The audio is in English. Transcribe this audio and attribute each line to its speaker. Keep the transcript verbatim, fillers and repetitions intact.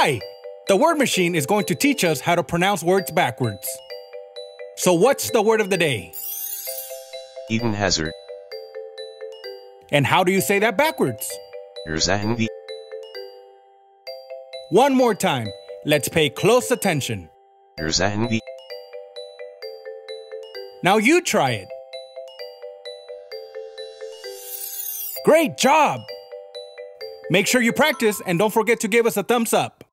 Speaker 1: Hi! The word machine is going to teach us how to pronounce words backwards. So what's the word of the day?
Speaker 2: Eden Hazard.
Speaker 1: And how do you say that backwards?
Speaker 2: Erzahndi.
Speaker 1: One more time. Let's pay close attention.
Speaker 2: Erzahndi.
Speaker 1: Now you try it. Great job! Make sure you practice and don't forget to give us a thumbs up.